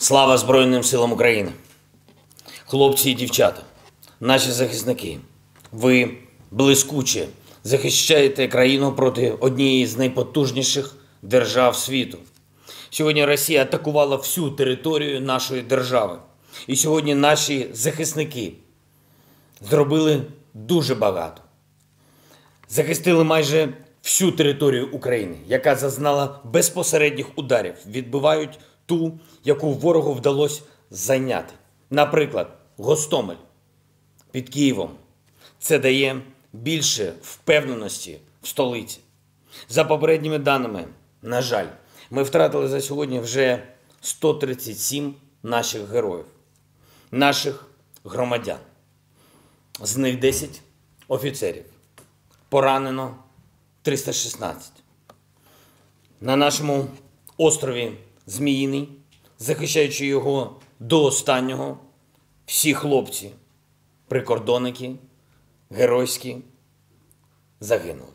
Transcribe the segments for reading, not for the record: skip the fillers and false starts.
Слава Збройним силам України! Хлопці і дівчата, наші захисники, ви блискуче захищаєте країну проти однієї з найпотужніших держав світу. Сьогодні Росія атакувала всю територію нашої держави. І сьогодні наші захисники зробили дуже багато. Захистили майже всю територію України, яка зазнала безпосередніх ударів, відбивають ту, яку ворогу вдалося зайняти. Наприклад, Гостомель під Києвом. Це дає більше впевненості в столиці. За попередніми даними, на жаль, ми втратили за сьогодні вже 137 наших героїв, наших громадян. З них 10 офіцерів. Поранено 316. На нашому острові Зміїний, захищаючи його до останнього, всі хлопці, прикордонники, геройські, загинули.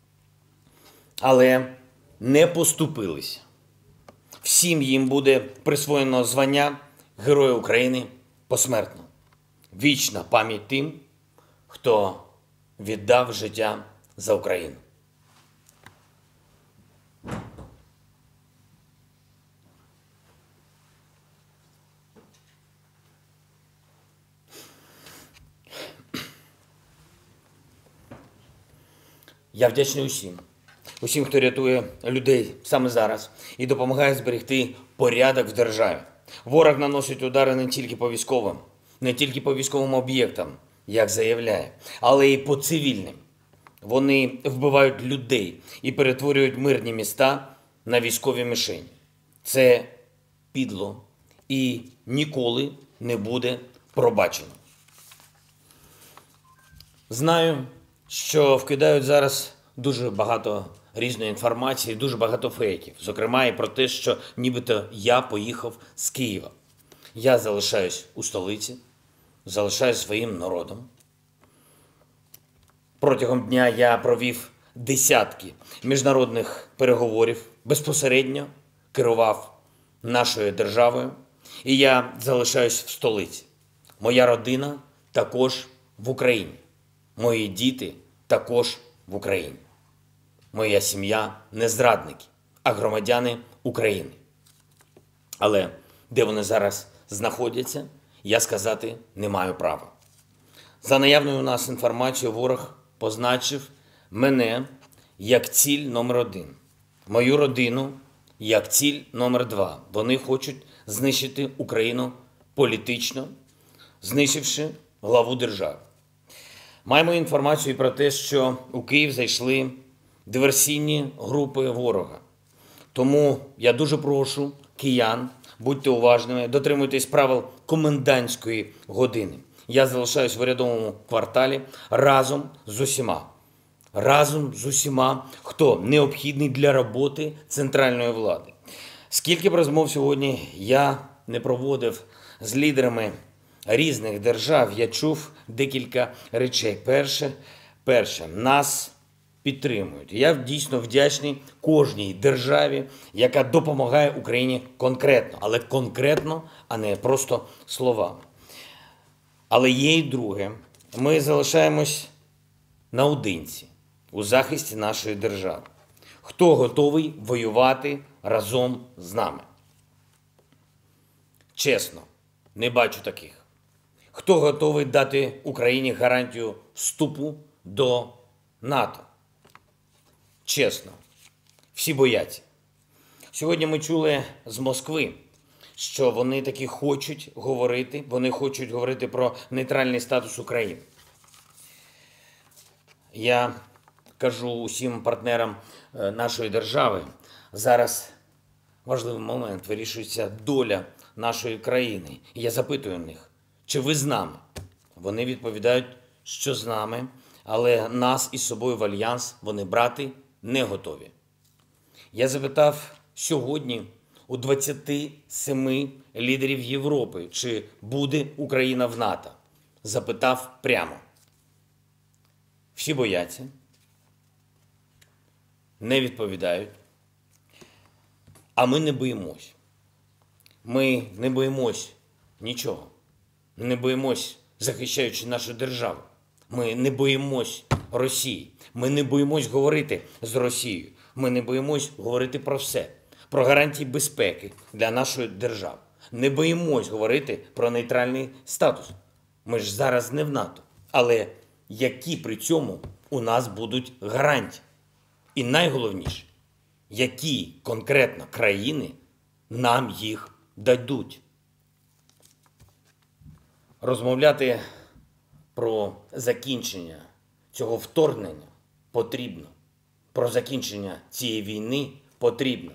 Але не поступилися. Всім їм буде присвоєно звання Героя України посмертно. Вічна пам'ять тим, хто віддав життя за Україну. Я вдячний усім, хто рятує людей саме зараз і допомагає зберегти порядок в державі. Ворог наносить удари не тільки по військовим, не тільки по військовим об'єктам, як заявляє, але й по цивільним. Вони вбивають людей і перетворюють мирні міста на військові мішені. Це підло і ніколи не буде пробачено. Знаю, що вкидають зараз дуже багато різної інформації, дуже багато фейків. Зокрема, і про те, що нібито я поїхав з Києва. Я залишаюсь у столиці, залишаюсь своїм народом. Протягом дня я провів десятки міжнародних переговорів, безпосередньо керував нашою державою, і я залишаюсь в столиці. Моя родина також в Україні. Мої діти також в Україні. Моя сім'я не зрадники, а громадяни України. Але де вони зараз знаходяться, я сказати не маю права. За наявною у нас інформацією, ворог позначив мене як ціль номер 1, мою родину як ціль номер 2. Вони хочуть знищити Україну політично, знищивши главу держави. Маємо інформацію про те, що у Київ зайшли диверсійні групи ворога. Тому я дуже прошу киян, будьте уважними, дотримуйтесь правил комендантської години. Я залишаюсь в урядовому кварталі разом з усіма. Разом з усіма, хто необхідний для роботи центральної влади. Скільки б розмов сьогодні я не проводив з лідерами різних держав, я чув декілька речей. Перше, нас підтримують. Я дійсно вдячний кожній державі, яка допомагає Україні конкретно. Але конкретно, а не просто словами. Але є і друге. Ми залишаємось наодинці у захисті нашої держави. Хто готовий воювати разом з нами? Чесно, не бачу таких. Хто готовий дати Україні гарантію вступу до НАТО? Чесно, всі бояться. Сьогодні ми чули з Москви, що вони таки хочуть говорити про нейтральний статус України. Я кажу усім партнерам нашої держави, зараз важливий момент, вирішується доля нашої країни. І я запитую в них, чи ви з нами? Вони відповідають, що з нами, але нас із собою в альянс вони брати не готові. Я запитав сьогодні у 27 лідерів Європи, чи буде Україна в НАТО. Запитав прямо. Всі бояться, не відповідають, а ми не боїмось. Ми не боїмось нічого. Не боїмось, захищаючи нашу державу. Ми не боїмось Росії. Ми не боїмось говорити з Росією. Ми не боїмось говорити про все. Про гарантії безпеки для нашої держави. Не боїмось говорити про нейтральний статус. Ми ж зараз не в НАТО. Але які при цьому у нас будуть гарантії? І найголовніше, які конкретно країни нам їх дадуть? Розмовляти про закінчення цього вторгнення потрібно. Про закінчення цієї війни потрібно.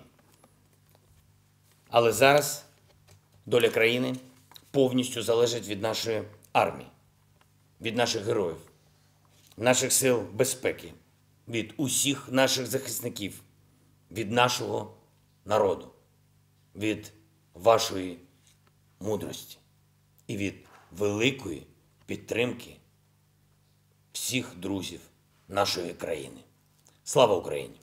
Але зараз доля країни повністю залежить від нашої армії, від наших героїв, наших сил безпеки, від усіх наших захисників, від нашого народу, від вашої мудрості і від великої підтримки всіх друзів нашої країни. Слава Україні!